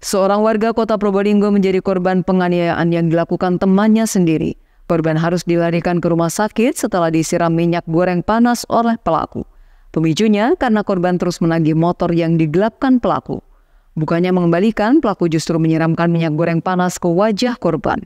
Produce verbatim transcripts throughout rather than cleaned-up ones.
Seorang warga Kota Probolinggo menjadi korban penganiayaan yang dilakukan temannya sendiri. Korban harus dilarikan ke rumah sakit setelah disiram minyak goreng panas oleh pelaku. Pemicunya karena korban terus menagih motor yang digelapkan pelaku. Bukannya mengembalikan, pelaku justru menyiramkan minyak goreng panas ke wajah korban.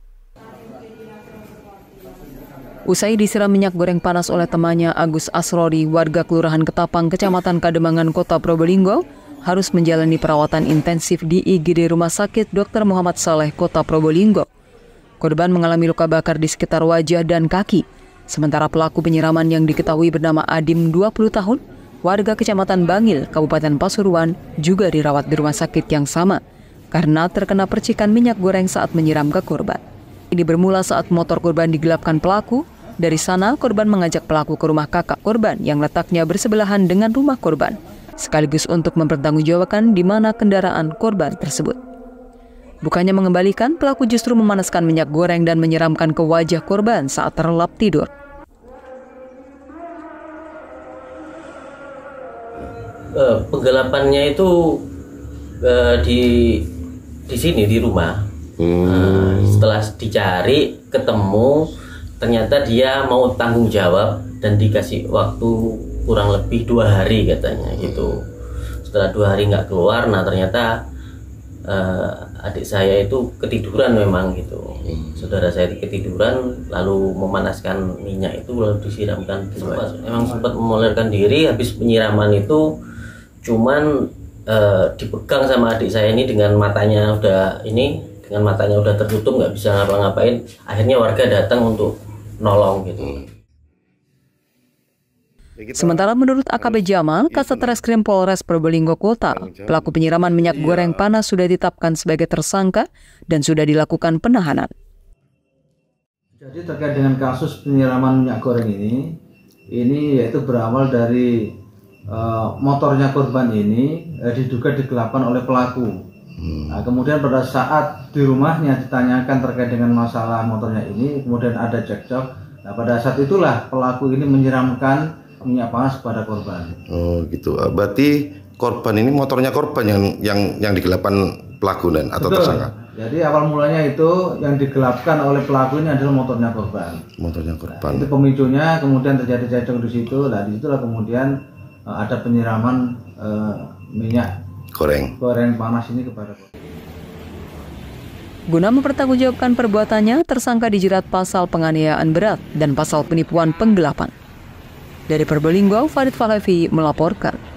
Usai disiram minyak goreng panas oleh temannya, Agus Asrori, warga Kelurahan Ketapang, Kecamatan Kademangan, Kota Probolinggo, harus menjalani perawatan intensif di I G D Rumah Sakit Dokter Muhammad Saleh, Kota Probolinggo. Korban mengalami luka bakar di sekitar wajah dan kaki. Sementara pelaku penyiraman yang diketahui bernama Adim, dua puluh tahun, warga Kecamatan Bangil, Kabupaten Pasuruan, juga dirawat di rumah sakit yang sama karena terkena percikan minyak goreng saat menyiram ke korban. Ini bermula saat motor korban digelapkan pelaku. Dari sana, korban mengajak pelaku ke rumah kakak korban yang letaknya bersebelahan dengan rumah korban, sekaligus untuk mempertanggungjawabkan di mana kendaraan korban tersebut. Bukannya mengembalikan, pelaku justru memanaskan minyak goreng dan menyiramkan ke wajah korban saat terlelap tidur. Uh, penggelapannya itu uh, di di sini di rumah. Hmm. Uh, setelah dicari ketemu, ternyata dia mau tanggung jawab dan dikasih waktu kurang lebih dua hari katanya gitu. Setelah dua hari nggak keluar, nah ternyata uh, adik saya itu ketiduran memang gitu. Hmm. Saudara saya ketiduran lalu memanaskan minyak itu lalu disiramkan. Sempat, memang sempat memolorkan diri. Habis penyiraman itu cuman uh, dipegang sama adik saya ini dengan matanya udah ini dengan matanya udah tertutup nggak bisa ngapa-ngapain. Akhirnya warga datang untuk nolong gitu. Sementara menurut A K B Jamal, Kasat Reskrim Polres Probolinggo Kota, pelaku penyiraman minyak goreng panas sudah ditetapkan sebagai tersangka dan sudah dilakukan penahanan. Jadi terkait dengan kasus penyiraman minyak goreng ini, ini yaitu berawal dari uh, motornya korban ini uh, diduga digelapkan oleh pelaku. Hmm. Nah, kemudian pada saat di rumahnya ditanyakan terkait dengan masalah motornya ini, kemudian ada cekcok. Nah, pada saat itulah pelaku ini menyiramkan minyak panas kepada korban. Oh gitu. Berarti korban ini motornya korban yang yang yang digelapkan pelaku dan atau Betul. Tersangka. Jadi awal mulanya itu yang digelapkan oleh pelaku ini adalah motornya korban. Motornya korban. Nah, itu pemicunya, kemudian terjadi cekcok di situ. Nah, di situlah kemudian uh, ada penyiraman uh, minyak goreng goreng panas ini kepada korban. Guna mempertanggungjawabkan perbuatannya, tersangka dijerat pasal penganiayaan berat dan pasal penipuan penggelapan. Dari Probolinggo, Farid Falavi melaporkan.